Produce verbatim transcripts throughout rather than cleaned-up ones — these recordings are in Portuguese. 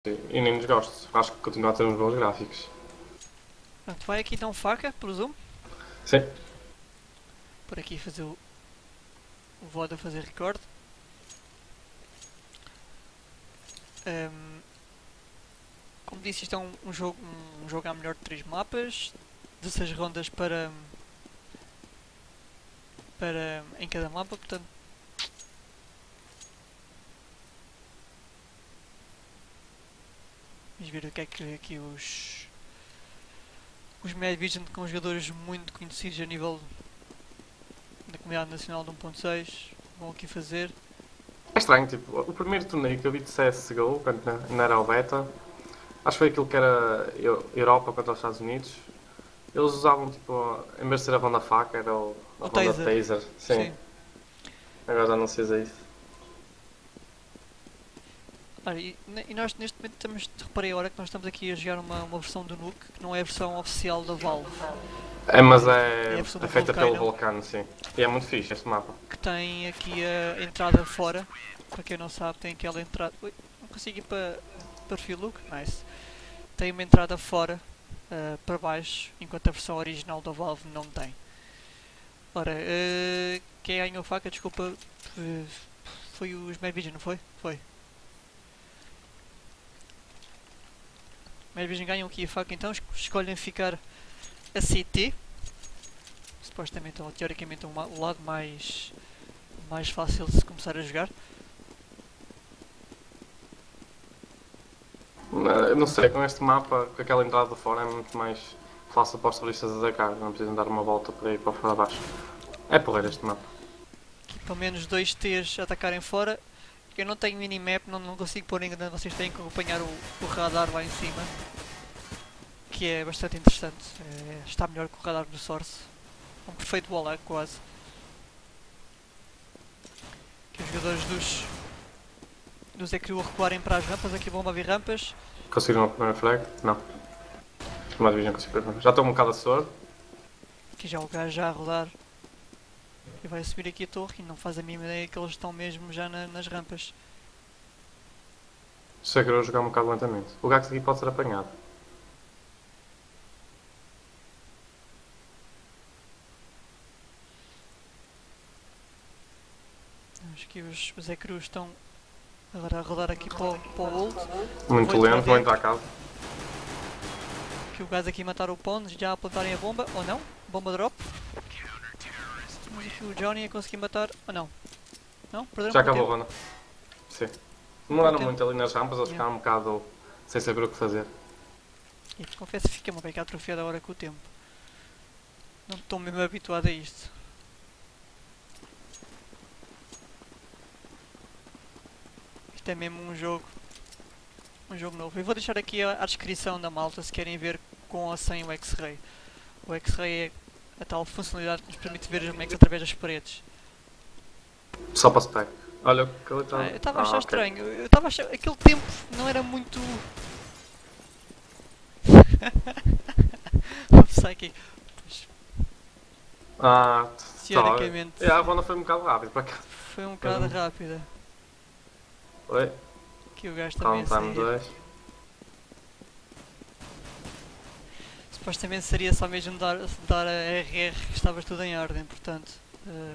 E nem desgosto. Acho que continua a ter uns bons gráficos. Pronto, vai aqui então faca, presumo. Sim. Por aqui fazer o, o V O D a fazer record. Um, como disse, isto é um, um jogo um, um jogo à melhor de três mapas, dezesseis rondas para, para em cada mapa, portanto vamos ver o que é que aqui os os Mad Vision, com jogadores muito conhecidos a nível da comunidade nacional de um ponto seis, vão aqui fazer. É estranho, tipo, o primeiro torneio que eu vi de C S G O, quando ainda era o beta, acho que foi aquilo que era Europa contra os Estados Unidos. Eles usavam, tipo, em vez de ser a ronda faca, era o, a O ronda taser. taser. Sim. Sim. Agora já não se usa isso. Olha, e, e nós neste momento estamos, reparei agora que nós estamos aqui a jogar uma, uma versão do Nuke que não é a versão oficial da Valve. É, mas É é, a versão é do feita pelo Volcano, Vulcano, sim. E é muito fixe este mapa. que tem aqui a entrada fora. Para quem não sabe, tem aquela entrada. Ui, não consigo ir para perfil look, nice. Tem uma entrada fora, uh, para baixo, enquanto a versão original da Valve não tem. Ora, uh, quem ganhou a faca, desculpa, uh, foi os Mad Vision, não foi? Foi. Mad Vision ganham aqui a faca, então escolhem ficar a C T. Supostamente, ou teoricamente, um, o lado mais, mais fácil de se começar a jogar. Não, não sei, com este mapa, com aquela entrada de fora, é muito mais fácil para os turistas atacar. Não precisam dar uma volta por aí para fora abaixo. É porreiro este mapa. Aqui pelo menos dois T's atacarem fora. Eu não tenho minimap, não, não consigo pôr ainda, vocês têm que acompanhar o, o radar lá em cima. Que é bastante interessante, é, está melhor que o radar do Source. Um perfeito wall quase. Que os jogadores dos, dos E Q a recuarem para as rampas, aqui vão haver rampas. Conseguiram a primeira flag? Não. Uma divisão conseguiu. Já estou um bocado a suor. Aqui já o gajo já a rodar. E vai subir aqui a torre e não faz a mínima ideia que eles estão mesmo já na, nas rampas. Sei que eu vou jogar um bocado lentamente. O Gax aqui pode ser apanhado. Acho que os, os E Q estão agora a rodar aqui para o, para o ult. Muito Vou lento, vou dentro. entrar a casa. Que o gajo aqui matar o Pond, já a plantarem a bomba, ou não? Bomba drop. Mas aqui o Johnny a conseguir matar, ou não? Não? Perderam Já por acabou a tempo. ronda. Sim. Demoraram tempo. muito ali nas rampas, eles Yeah. ficaram um bocado sem saber o que fazer. E confesso que fiquei uma beca atrofiada agora com o tempo. Não estou mesmo habituado a isto. Isto é mesmo um jogo. Um jogo novo. Eu vou deixar aqui a, a descrição da malta se querem ver com ou sem o X-Ray. O X-Ray é a tal funcionalidade que nos permite ver os bonecos através das paredes. Só para spec. Olha o que ele está. Ah, eu estava a achar ah, estranho. Eu estava a achar. Aquele tempo não era muito. Psychic. Ah, Teoricamente. tá. É, a ronda foi um bocado rápida para cá. Foi um bocado rápida. Oi, Que o gajo calma, também time saía. dois. Supostamente seria só mesmo dar, dar a R R que estava tudo em ordem, portanto. Uh...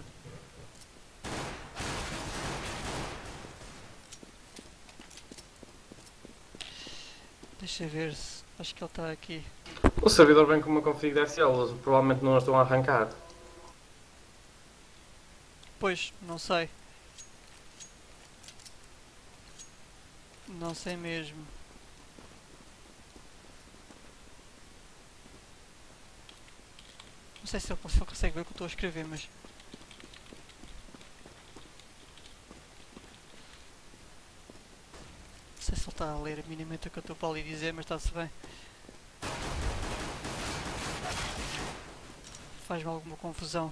Deixa ver se. Acho que ele está aqui. O servidor vem com uma config D S L, eles provavelmente não a estão a arrancar. Pois, não sei. Não sei mesmo. Não sei se ele, se ele consegue ver o que eu estou a escrever, mas. Não sei se ele está a ler minimamente o que eu estou para ali dizer, mas está-se bem. Faz-me alguma confusão.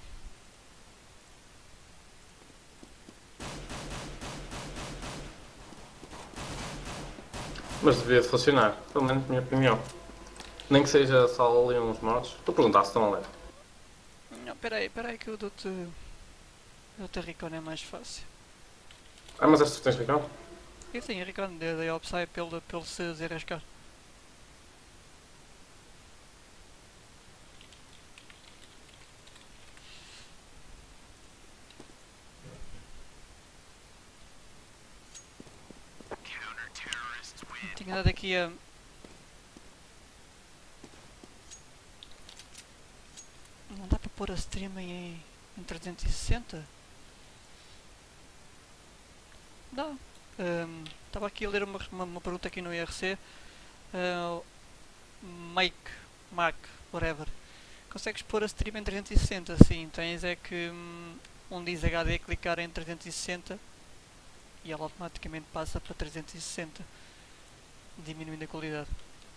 Mas devia de funcionar, pelo menos na minha opinião. Nem que seja só ali uns mods. Estou a perguntar se estão a ler. Não, peraí, peraí que eu dou-te. Eu dou-te a Recon é mais fácil. Ah, mas estas tens recall? E sim, Ricardo, dei ao Psy pelo, pelo se desenrascar. Tinha dado aqui a... Não dá para pôr a stream em, em trezentos e sessenta? Dá. Estava um, aqui a ler uma, uma, uma pergunta aqui no I R C. Uh, Make, Mac, whatever. Consegues pôr a stream em trezentos e sessenta? Sim, tens é que um, onde diz H D clicar em trezentos e sessenta e ela automaticamente passa para trezentos e sessenta, diminuindo a qualidade.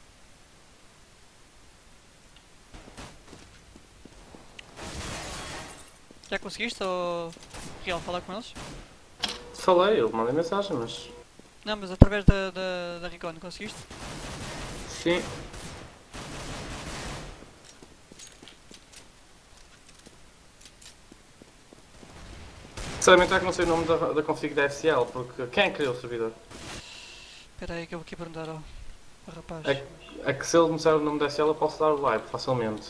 Já conseguiste ou real falar com eles? Falei, ele mandei mensagem, mas. Não, mas através da, da, da Recon, conseguiste? Sim. Sinceramente é que não sei o nome da, da config da S L, porque quem é que criou o servidor? Espera aí que eu vou aqui perguntar ao, ao rapaz. É, é que se ele me disser o nome da S L eu posso dar o live facilmente.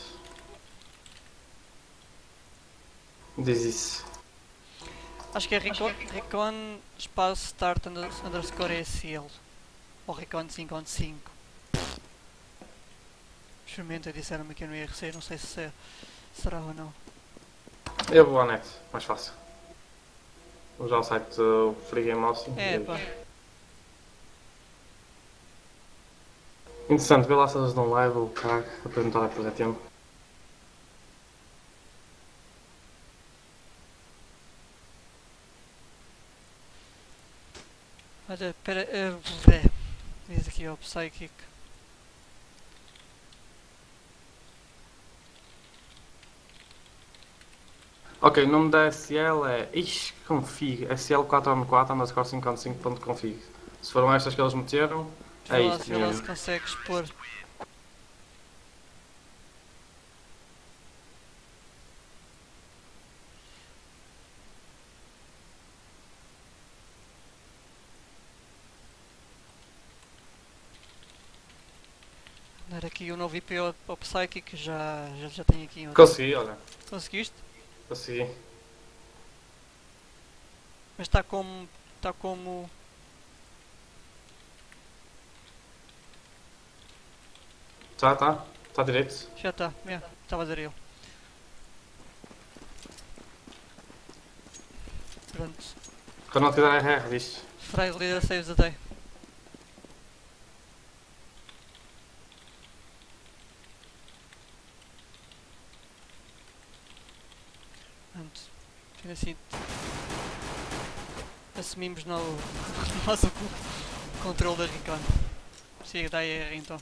Diz isso. Acho que é Recon, Recon espaço start underscore S L. Ou Recon cinco ponto cinco. Experimenta, disseram-me aqui no I R C, não sei se é, será ou não. Eu vou à net, mais fácil. Vou usar o site do Free Game House. É, pá. Interessante, vê lá se eles dão live ou caralho, para perguntar a perder tempo. Olha, espera, uh, diz aqui ao Psychic. Ok, o nome da S L é. Ixi, config. S L quatro um quatro underscore cinco cinco ponto config. Se foram estas que eles meteram, é Vê lá, isto vê lá se mesmo. consegues pôr. Dar aqui o novo I P ao, ao Psychic, já, já, já tenho aqui outro. Consegui, olha. Conseguiste? Consegui. Mas está como. Está como. Tá, tá. Tá direito. Já está, é, estava a dizer eu. Pronto. Quando não tiver R R, diz. Frag Leader Saves the Day. Pronto. Sendo assim. Assumimos no, nós o controle da Recon. Siga, dá R então.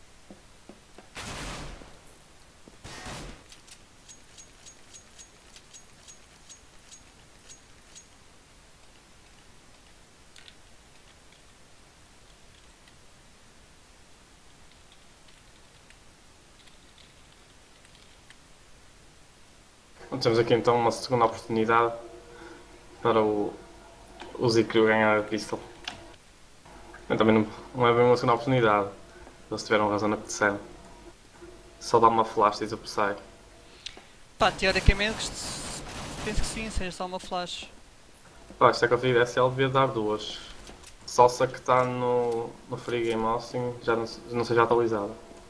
Temos aqui então uma segunda oportunidade para o, o Zikrio ganhar a pistol. Eu também não, não é bem uma segunda oportunidade. Eles tiveram razão na que disseram. Só dá uma flash, diz o Psy. Pá, teoricamente penso que sim, seja só uma flash. Pá, esta config S L devia dar duas. Só se a que está no, no Free Game Housing já não, não seja atualizada.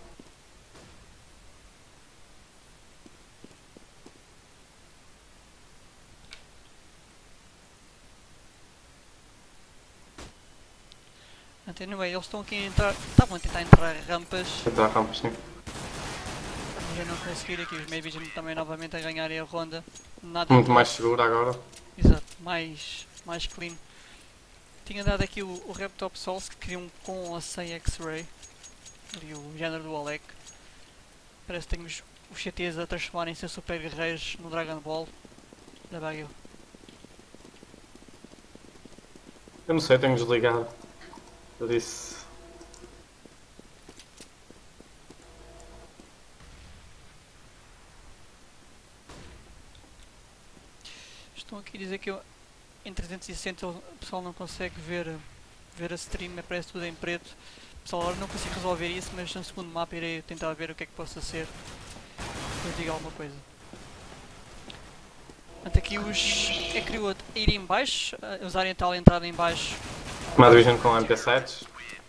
Anyway, eles estão aqui a entrar. Estavam a tentar entrar rampas. Entrar rampas, sim. Já não conseguir aqui os Maybe também novamente a ganharem a ronda. Nada Muito de mais segura agora. Exato, mais, mais clean. Tinha dado aqui o, o Reptop Souls que queriam com a sem X-Ray. Ali o género do Alec. Parece que temos os C Ts a transformarem-se em super guerreiros no Dragon Ball. Da Baguio. Eu não sei, tenho desligado. Eu disse. Estão aqui a dizer que eu, em trezentos e sessenta o pessoal não consegue ver ver a stream, aparece tudo em preto. Pessoal, agora não consigo resolver isso, mas no segundo mapa irei tentar ver o que é que possa ser. Depois digo alguma coisa. Portanto, aqui os Ecrio a ir em baixo, a usarem a tal entrada em baixo. Uma division com M P sete.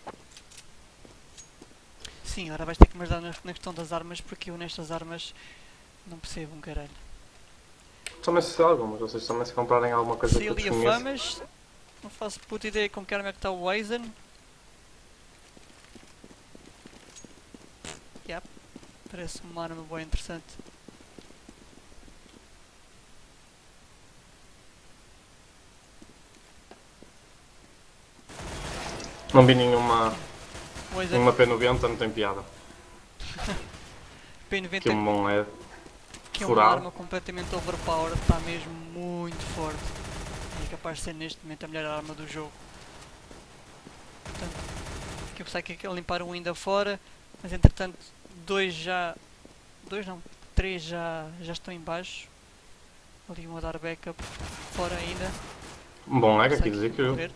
Sim, agora vais ter que me ajudar na, na questão das armas, porque eu nestas armas não percebo um caralho. Também se algumas, vocês também se comprarem alguma coisa que eu Celia desconheço. Famas, não faço puta ideia com que arma é que está o Aizen. Yep, parece uma arma boa interessante. Não vi nenhuma, O Aizen nenhuma P noventa, não tem piada. P Que noventa, um bom é que é uma furado. arma completamente overpowered, está mesmo muito forte. E é capaz de ser neste momento a melhor arma do jogo. Portanto, aqui eu pensei que ia limpar um ainda fora, mas entretanto dois já... dois não, três já, já estão em baixo. Ali um a dar backup fora ainda. Um bom lag aqui Sei dizer que que eu. correr.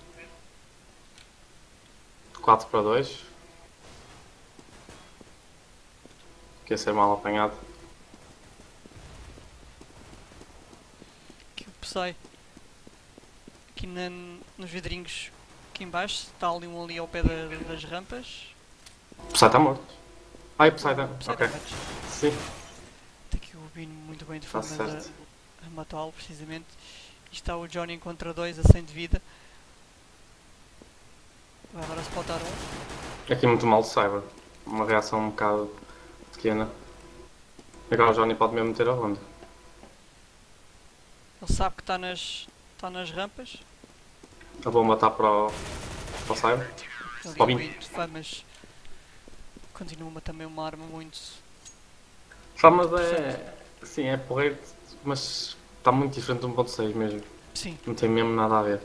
quatro para dois. Que ia ser mal apanhado. Aqui o Psy. Aqui na, nos vidrinhos aqui em baixo. Está ali um ali ao pé da- das rampas. O Psy está morto. Ai, o Psy está. Psy Ok. damage. Sim, Tem aqui o Bino muito bem de está forma certo. a, a matá-lo precisamente. E está o Johnny contra dois a cem de vida. Vai agora spottar um. Aqui muito mal de Cyber. Uma reação um bocado pequena. Agora o Johnny pode mesmo meter a ronda. Ele sabe que está nas, está nas rampas. A bomba está para o, para o Cyber. Ali Bobby. o Bino de famas continua uma- também uma arma muito... Famas é. Sim, é porreiro, mas está muito diferente do um ponto seis mesmo. Sim, Não tem mesmo nada a ver.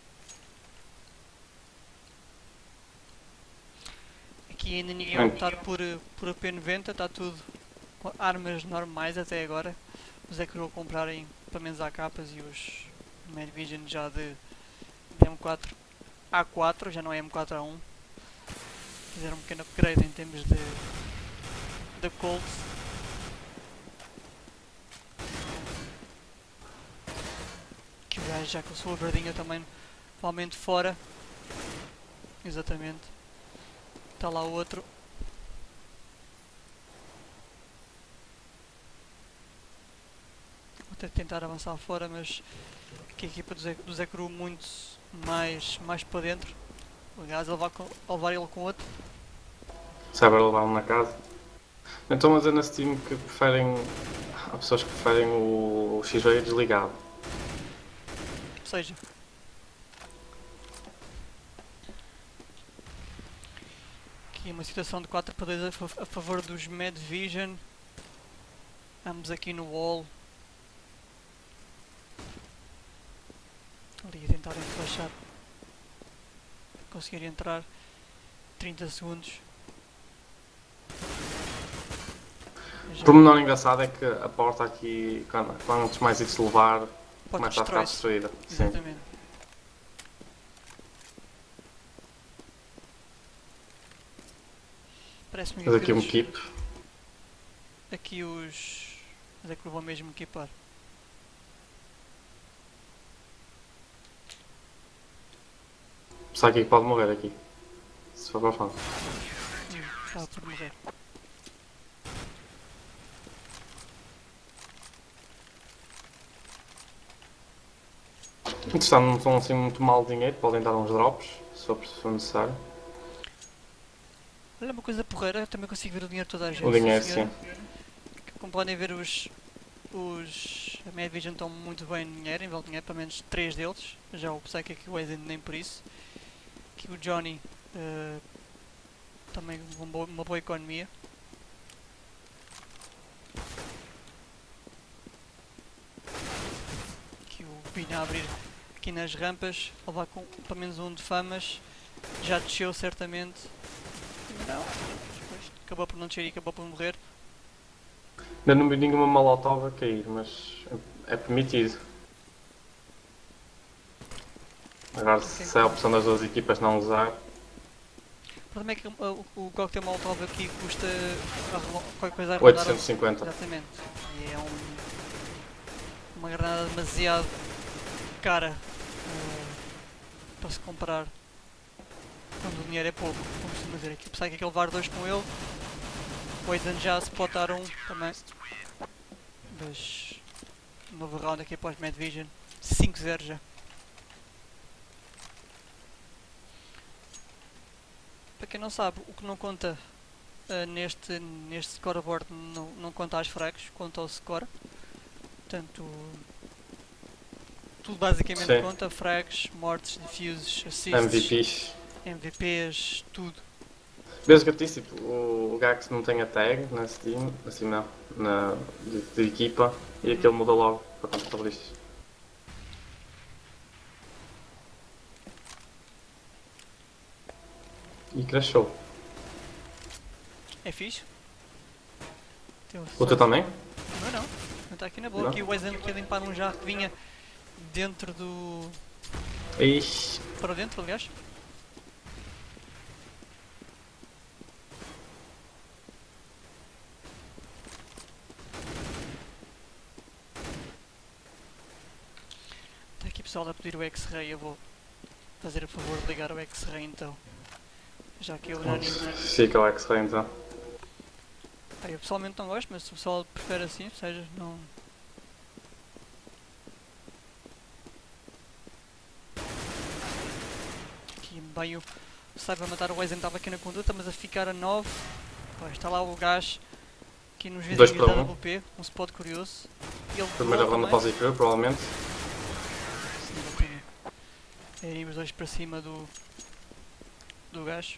aqui ainda ninguém a Bem. optar por, por a P noventa, está tudo com armas normais até agora. Os é que vou comprarem pelo menos A capas e os Mad Vision já de, de M quatro A quatro, já não é M quatro A um. Fizeram um pequeno upgrade em termos de, de Colt. Que o gajo já com a sua verdinha também provavelmente fora. Exatamente. Está lá o outro. Vou ter que tentar avançar fora, mas aqui a equipa do Zé, do Zé Cru muito mais, mais para dentro. Aliás, a levar, com, a levar ele com outro. Cyber levar-me na casa. Então, mas é nesse time que preferem. Há pessoas que preferem o, o X V desligado. Ou seja, aqui uma situação de quatro para dois a, fa- a favor dos Mad Vision. Ambos aqui no wall. Ali a tentarem flashar. Conseguir entrar. trinta segundos. O Já pormenor engraçado é que a porta aqui, quando- quantos mais isso levar, pode começa a ficar destrói-se. destruída. Sim. Exatamente. Parece-me Mas aqui um eles- keep. aqui os. Mas é que eu vou mesmo equipar. Só aqui que pode morrer aqui. Se for para a frente. Hum, estava por morrer. Entretanto, não estão assim muito mal de dinheiro, podem dar uns drops, se for, se for necessário. Olha uma coisa porreira, eu também consigo ver o dinheiro de toda a gente. O dinheiro, senhora. sim. Como podem ver, os. Os. A Mad Vision estão muito bem no dinheiro, em nível de dinheiro, pelo menos três deles. Já o Psyche aqui, o Aizen nem por isso. Aqui o Johnny. eh, também uma boa, uma boa economia. Aqui o Bina a abrir aqui nas rampas, a levar com pelo menos um de famas. Já desceu certamente. Não, depois acabou por não descer e acabou por morrer. Ainda não vi nenhuma molotov a cair, mas é permitido. Agora, Ok. se é a opção das duas equipas não usar, O problema é que o, o coquetel Molotov aqui custa arro- qualquer coisa a arredondar oitocentos e aos... cinquenta. Exatamente. E é um, uma granada demasiado cara eh, para se comprar quando o dinheiro é pouco, como costuma dizer aqui. Apesar que aquele levar dois com ele, o Aidan já se pode dar um também. Mas novo round aqui após Mad Vision. cinco zero já. Para quem não sabe, o que não conta uh, neste, neste scoreboard não, não conta as frags, conta o score. Portanto, tudo basicamente Sim. conta: frags, mortes, defuses, assists, M V Ps. M V Ps, tudo. Mesmo que eu disse, tipo, o, o Gax não tem a tag na Steam, assim não, na, de, de equipa, e aquele muda logo para contabilistas. E crashou. É fixe. Tem O teu também? Não, não. Não está aqui na boa. Não? Aqui o Aidan aqui a limpar um jarro que vinha dentro do. Ixi. Para dentro, aliás. Está aqui pessoal a pedir o X-Ray. Eu vou fazer o favor de ligar o X-Ray então. Já que eu já nem. Fica o X-Ray então. Ah, eu pessoalmente não gosto, mas se o pessoal prefere assim, ou seja, não. Aqui bem o saiba matar o Aizen estava aqui na conduta, mas a ficar a nove. Pois, está lá o gajo aqui nos Dois vizinhos para da um. W P, um spot curioso. Ele Primeira voou ronda também. para o Zikru, provavelmente. Sim, exatamente. É aí os dois para cima do. do gajo.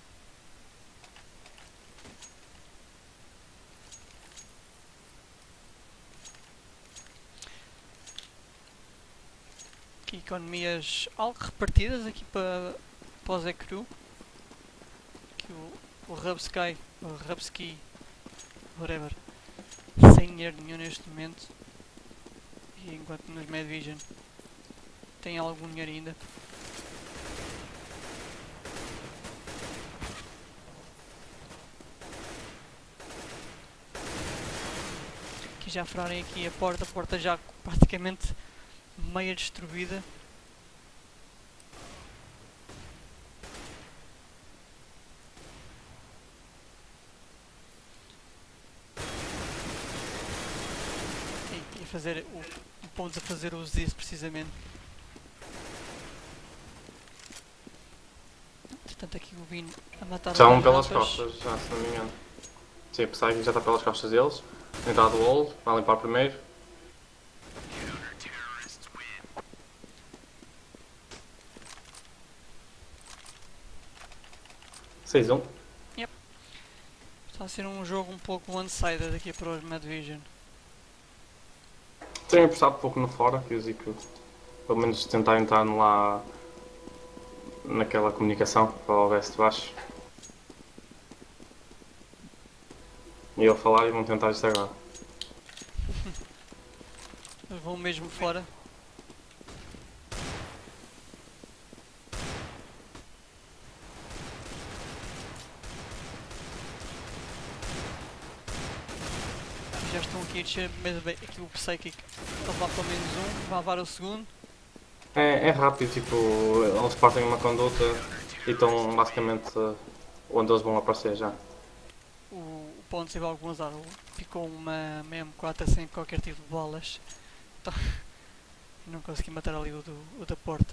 Aqui economias algo repartidas aqui para, para o Zekru. Aqui o, o Rubsky, o Rubsky, whatever, sem dinheiro nenhum neste momento. E enquanto nos Mad Vision tem algum dinheiro ainda. Aqui já furarem aqui a porta, a porta já praticamente meia destruída. E, e fazer o, o ponto a fazer uso disso precisamente. Portanto aqui o Vino a matar Já os um dois pelas rampas. costas, já, se não me engano. Sim, o Psyche já está pelas costas deles. Entrada do wall, vai limpar primeiro. seis um. Está a ser um jogo um pouco one-sided aqui para os Mad Vision. Tenho apostado pouco no fora, que o Zico pelo menos tentar entrar lá naquela comunicação para o oeste de baixo. E eu falar e vão tentar isto agora. Eles vão mesmo fora. Já estão aqui a descer mesmo bem. Aqui o Psychic a levar pelo menos um, vai levar o segundo. É, é rápido, tipo, eles partem uma conduta e estão basicamente onde eles vão aparecer já. O, o ponto teve algum azar. Ficou uma M quatro sem qualquer tipo de bolas. Então, não consegui matar ali o, do, o da porta.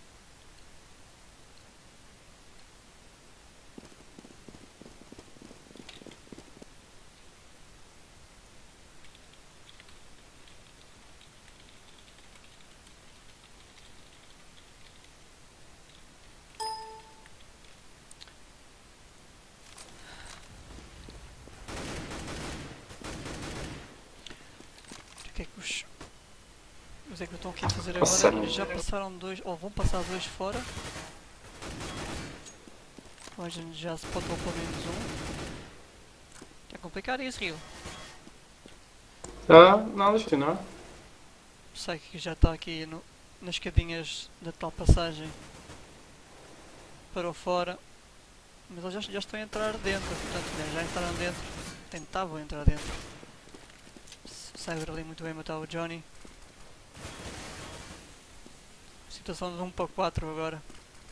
O que é que os. Os é que estão aqui a fazer agora? Passaram. Já passaram dois, ou vão passar dois fora. O Agent já se potou pelo menos um. É complicado isso, Rio. Ah, não, deixa eu não. Sei que já está aqui no, nas escadinhas da tal passagem parou fora. Mas eles já, já estão a entrar dentro, portanto né, já entraram dentro. Tentavam entrar dentro. O Cyber ali muito bem matar o Johnny. Situação de um para quatro agora.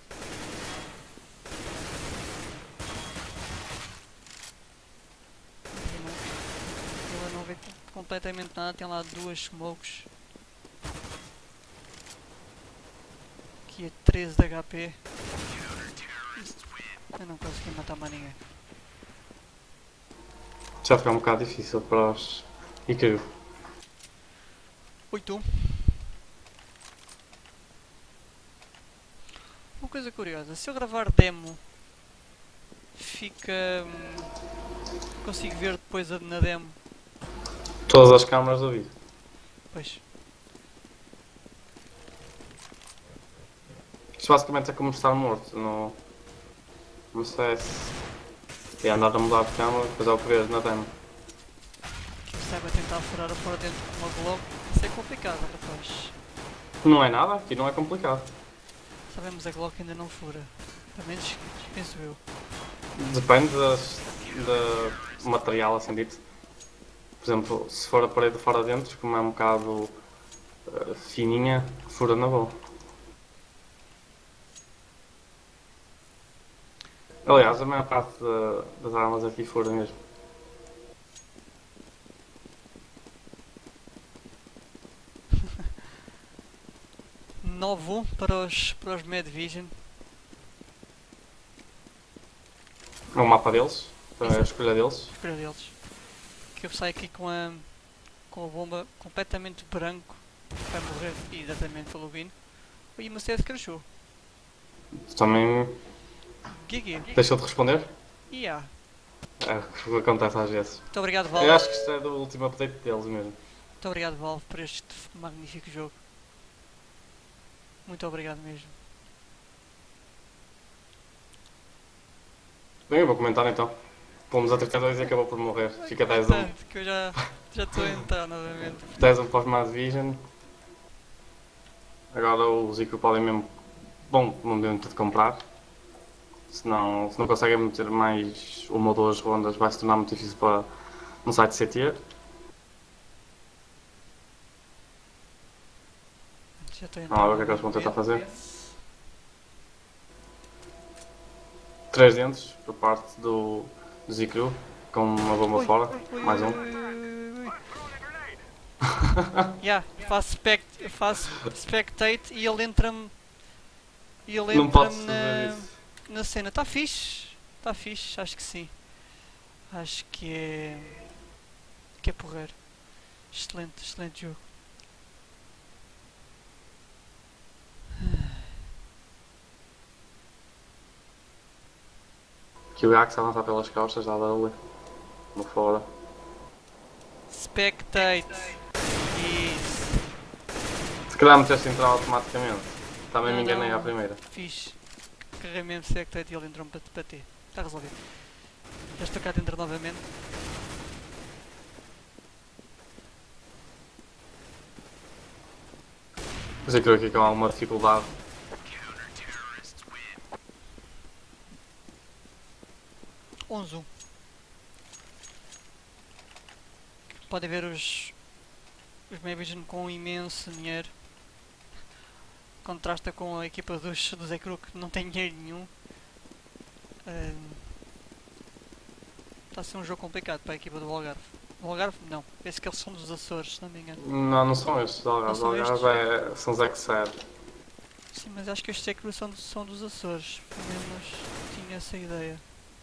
Ele não vê completamente nada, tem lá duas smokes. Aqui é treze de H P. Eu não consegui matar mais ninguém. Já fica um bocado difícil para os I Q. oito. Uma coisa curiosa, se eu gravar demo, fica... hum, consigo ver depois a- na demo. Todas as câmaras do vídeo. Pois. Isto basicamente é como estar morto no, no C S. E andar a mudar de câmera, depois é o que vês na demo. Quem sabe a tentar furar a fora dentro com uma Glock, isso é complicado, rapaz. Não é nada, aqui não é complicado. Sabemos a Glock ainda não fura. Pelo menos penso eu. Depende das, do material assim dito. Por exemplo, se for a parede fora dentro, como é um bocado uh, fininha, fura na boa. Aliás, a maior parte da- das armas aqui fura mesmo. nove um para os, para os Mad Vision. É o mapa deles, é a Exato. escolha deles. Escolha deles. Que eu saio aqui com a, com a bomba completamente branco. Vai morrer exatamente pelo Vino. E o Mercedes crashou. Tu também Gigi. deixou de responder? Yeah. É o que acontece às vezes. Muito obrigado, Valve. Eu acho que isto é do último update deles mesmo. Muito obrigado, Valve, por este magnífico jogo. Muito obrigado mesmo. Bem, eu vou comentar então. Pomos a trinta e dois e acabou por morrer. Fica dez a um. Tanto que eu já já estou a entrar novamente. dez a um para os Mad Vision. Agora os Zico podem mesmo. Bom, não devem ter de comprar. Se não, se não conseguem meter mais uma ou duas rondas, vai se tornar muito difícil para no site C T. Já estou a Vamos lá ver o que é que eles vão tentar fazer. Três dentes por parte do, do Zicru, com uma bomba Ui, fora. ui, Mais um. ui, ui, ui, ui. Yeah, faço, spect, faço spectate e ele entra-me. E ele Não podes entra-me fazer na, isso. na cena. Está fixe. Está fixe, acho que sim. Acho que é. Que é porreiro. Excelente, excelente jogo. Que o Gax avançar pelas costas, dá ali. No fora. Spectate. Isso. Se calhar meteste entrar automaticamente. Também Não, me enganei não. à primeira. Fixe. Carreguei mesmo spectate e ele entrou-me para te bater. Está resolvido. Já estou cá dentro novamente. O Zicru aqui com alguma dificuldade. onze um. Podem ver os, os Mavision com imenso dinheiro. Contrasta com a equipa dos, do Zekru que não tem dinheiro nenhum. Está a ser um jogo complicado para a equipa do Algarve. O Algarve não, penso que eles são dos Açores, se não me engano. Não, não são estes. Os Algarve, Não os são Algarve é, são os Exed. Sim, mas acho que estes Zekru são, são dos Açores. Pelo menos tinha essa ideia.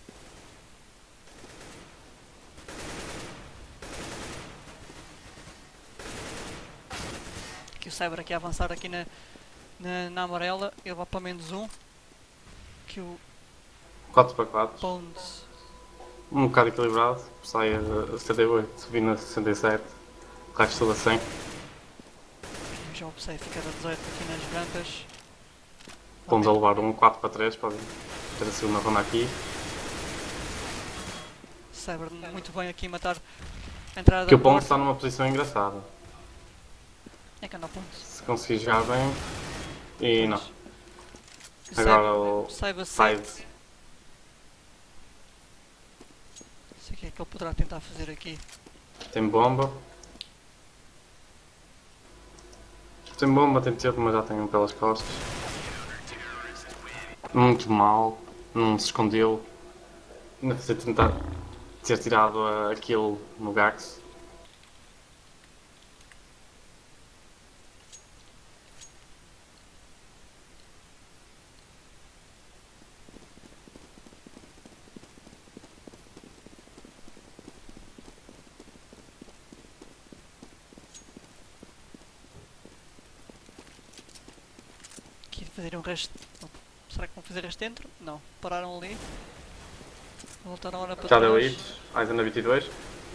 Aqui o Cyber aqui a avançar aqui na, na, na amarela. Ele vai para menos um. Que o quatro para quatro. Bones. Um bocado equilibrado. Sai a setenta e oito, subindo a sessenta e sete. O resto tudo a cem. Já observei ficar a dezoito aqui nas rampas. Vamos a levar um quatro para três. Podem ter a segunda ronda aqui. Cyber muito bem aqui a matar a entrada Que o da Ponte porta. está numa posição engraçada. É que anda ao ponto. Se conseguir jogar bem. E não. Agora o Saiba side. sete. Não sei o que é que ele poderá tentar fazer aqui. Tem bomba. Tem bomba, tem tempo, mas já tem um pelas costas. Muito mal. Não se escondeu. Ainda fazer tentar ter tirado aquilo no Gax. Aqui fazer um resto. Será que vão fazer este dentro? Não. Pararam ali. Voltaram agora para Já deu trás. hits. Ainda na vinte e dois.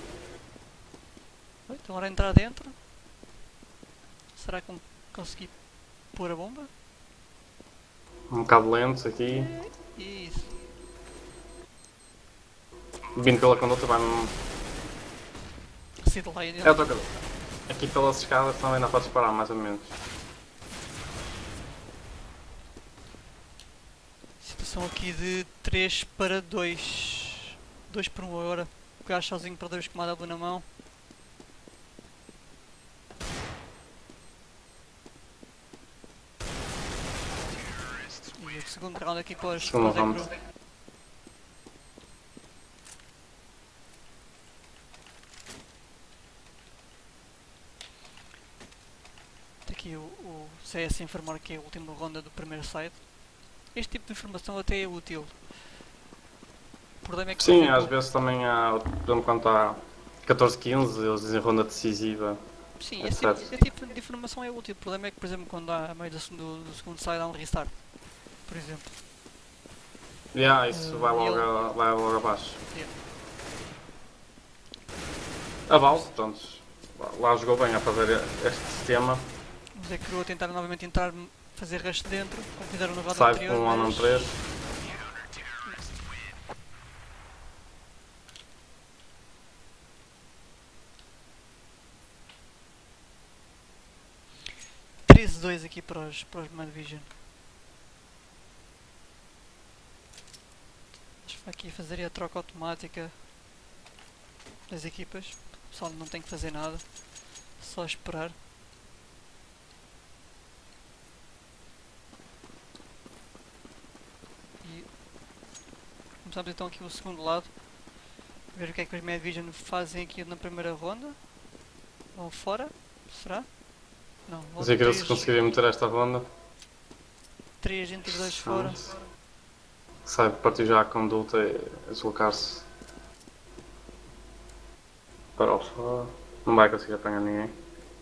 Oi, estão agora a entrar dentro. Será que vão conseguir pôr a bomba? Um bocado lento aqui. Isso. Vindo pela conduta vai-me. Assim de lá e É dentro. outra coisa. Aqui pelas escadas também dá para disparar mais ou menos. Situação aqui de três para dois. dois por um agora. O gajo sozinho para dois com uma W na mão. E o segundo round aqui para os Segundo para o round. Zekro. Está aqui o, o C S a informar que é a última ronda do primeiro side. Este tipo de informação até é útil. O problema é que, por Sim, exemplo, às vezes também há, por exemplo, quando está catorze quinze, eles dizem ronda decisiva. sim, esse tipo, etcétera. esse tipo de informação é útil. O problema é que, por exemplo, quando há a meio do, do, do segundo side há um restart, por exemplo. Yeah, isso Uh, vai, logo ele- a, vai logo abaixo. Yeah. A Valve, portanto, lá- lá jogou bem a fazer este sistema. O Zekro a tentar novamente entrar, fazer rush dentro, como fizeram no round Sai anterior, com um ano mas... três. treze a dois aqui para os, para os Mad Vision. Acho que vai aqui fazer a troca automática das equipas. O pessoal não tem que fazer nada, só esperar. E começamos então aqui o segundo lado. Ver o que é que os Mad Vision fazem aqui na primeira ronda. Vão fora? Será? Não, vão Dizer que eles três, conseguiriam meter esta ronda. três entre dois fora. Sai, partiu já a conduta e deslocar-se para o fora. Não vai conseguir apanhar ninguém.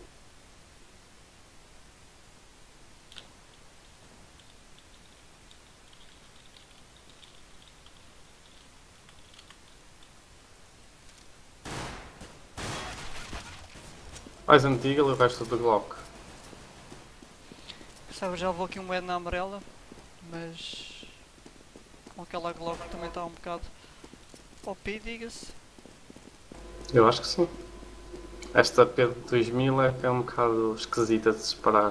Mais antiga e o resto do Glock. Sabe, já levou aqui um head na amarela, mas com aquela Glock também está um bocado O P, diga-se. Eu acho que sim. Esta P de dois mil é que é um bocado esquisita de disparar.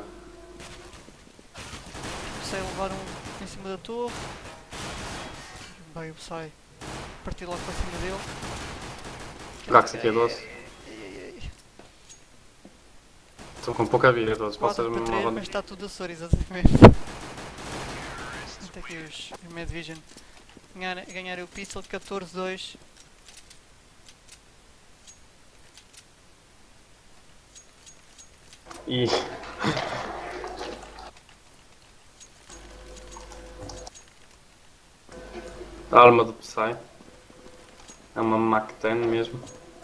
Sai levar um em cima da torre. Bem, o sai partir logo para cima dele. Gax aqui é doze. Estou com pouca vida, doze. Pode ser quatro para uma três, ronda. mas está tudo a sor, exatamente. Até aqui os, os Mad Vision ganhar, ganhar o pistol catorze a dois. E. A arma do Psy. É uma Mac dez mesmo.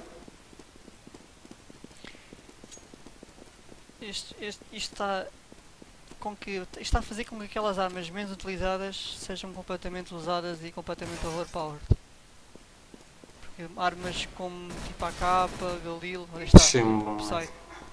Este, este, isto está com que isto está a fazer com que aquelas armas menos utilizadas sejam completamente usadas e completamente overpowered. Porque armas como tipo A K, Galil, onde está? Sim, Psy.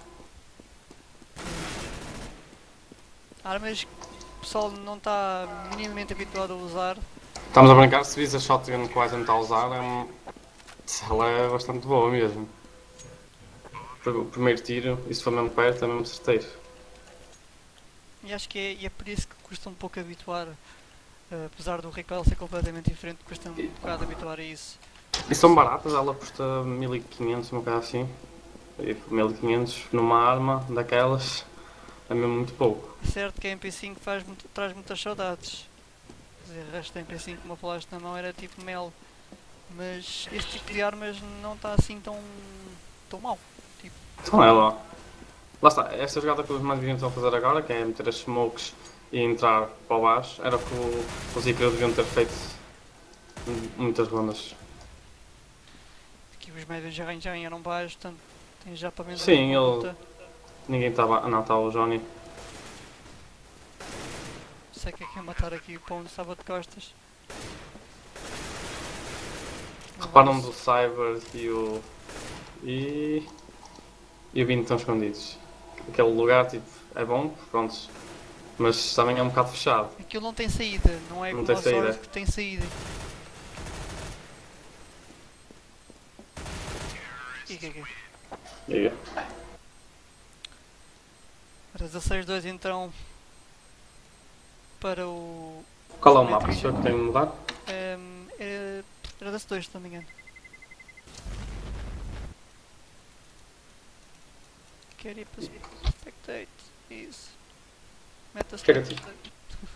Armas que o pessoal não está minimamente habituado a usar. estamos a brincar, se vis a shotgun que o Eisen está a usar, é um... ela é bastante boa mesmo. O primeiro tiro, e se for mesmo perto, é mesmo certeiro. E acho que é, e é por isso que custa um pouco habituar, uh, apesar do recoil ser completamente diferente, custa um bocado habituar a isso. E são baratas, ela custa mil e quinhentos, uma coisa assim. E mil e quinhentos numa arma daquelas é mesmo muito pouco. É certo que a M P cinco faz muito, traz muitas saudades. Quer dizer, o resto da M P cinco, uma flash na mão, era tipo mel. Mas este tipo de armas não está assim tão, tão mal. Tipo, Então é lá. Lá está, esta jogada que os mais estão a fazer agora, que é meter as smokes e entrar para o baixo, era o que o- os Icaro deviam ter feito muitas rondas. aqui os médios já, já eram baixos, portanto tem já para menos Sim, uma ele. luta. Ninguém estava. Ah, não, estava o Johnny. Sei que é que é matar aqui o pão de estava de costas. Reparam do Cyber e o. E. E o Vini estão escondidos. Aquele lugar, tipo, é bom, prontos. Mas também é um bocado fechado. Aquilo não tem saída, não é Não como tem o saída. Sword que tem saída. E que é que é? Diga. Era dezasseis dois então para o. Qual é o Night mapa? Vision. Sou eu que tenho de mudar? Um, era, era desse dois, se não me engano. Quero ir para spectate. Isso. Meta Quero-te. spectate.